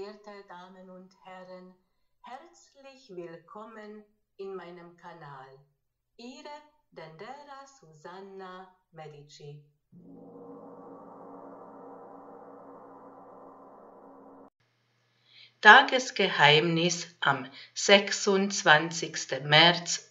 verehrte Damen und Herren, herzlich willkommen in meinem Kanal. Ihre Dendera Susanna Medici. Tagesgeheimnis am 26. März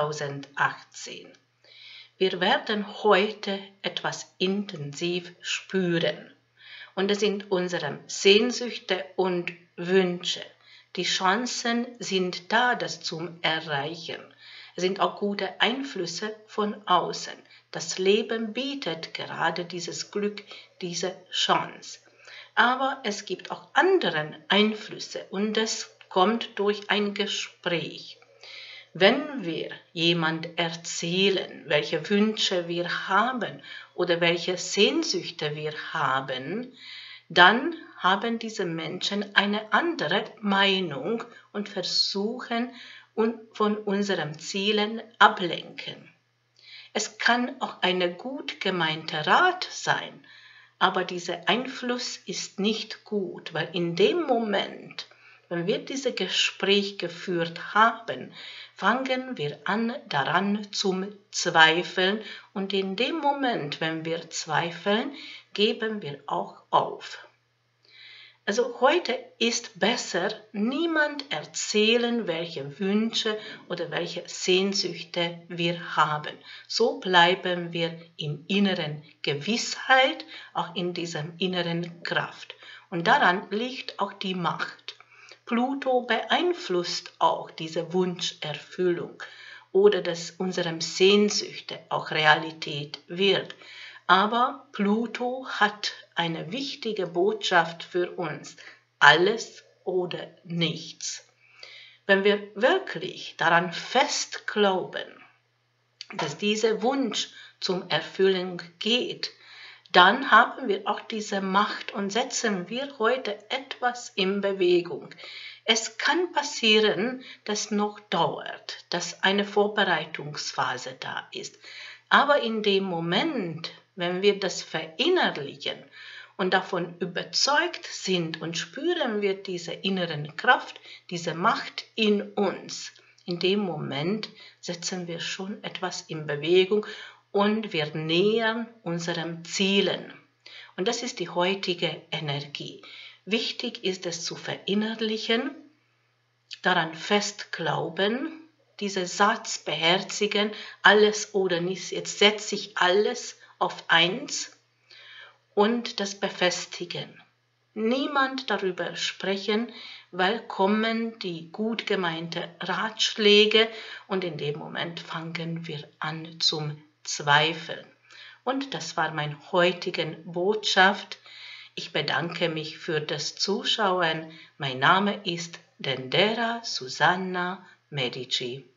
2018. Wir werden heute etwas intensiv spüren. Und es sind unsere Sehnsüchte und Wünsche. Die Chancen sind da, das zu erreichen. Es sind auch gute Einflüsse von außen. Das Leben bietet gerade dieses Glück, diese Chance. Aber es gibt auch andere Einflüsse und das kommt durch ein Gespräch. Wenn wir jemand erzählen, welche Wünsche wir haben oder welche Sehnsüchte wir haben, dann haben diese Menschen eine andere Meinung und versuchen von unseren Zielen ablenken. Es kann auch ein gut gemeinter Rat sein, aber dieser Einfluss ist nicht gut, weil in dem Moment, wenn wir dieses Gespräch geführt haben, fangen wir an, daran zu zweifeln und in dem Moment, wenn wir zweifeln, geben wir auch auf. Also heute ist besser, niemand erzählen, welche Wünsche oder welche Sehnsüchte wir haben. So bleiben wir im inneren Gewissheit, auch in diesem inneren Kraft. Und daran liegt auch die Macht. Pluto beeinflusst auch diese Wunscherfüllung oder dass unserem Sehnsüchte auch Realität wird. Aber Pluto hat eine wichtige Botschaft für uns, alles oder nichts. Wenn wir wirklich daran fest glauben, dass dieser Wunsch zum Erfüllen geht, dann haben wir auch diese Macht und setzen wir heute etwas in Bewegung. Es kann passieren, dass noch dauert, dass eine Vorbereitungsphase da ist. Aber in dem Moment, wenn wir das verinnerlichen und davon überzeugt sind und spüren wir diese inneren Kraft, diese Macht in uns, in dem Moment setzen wir schon etwas in Bewegung und wir nähern unseren Zielen. Und das ist die heutige Energie. Wichtig ist es zu verinnerlichen, daran fest glauben, diesen Satz beherzigen, alles oder nichts. Jetzt setze ich alles auf eins und das befestigen. Niemand darüber sprechen, weil kommen die gut gemeinte Ratschläge und in dem Moment fangen wir an zum Zweifeln. Und das war meine heutige Botschaft. Ich bedanke mich für das Zuschauen. Mein Name ist Dendera Susanna Medici.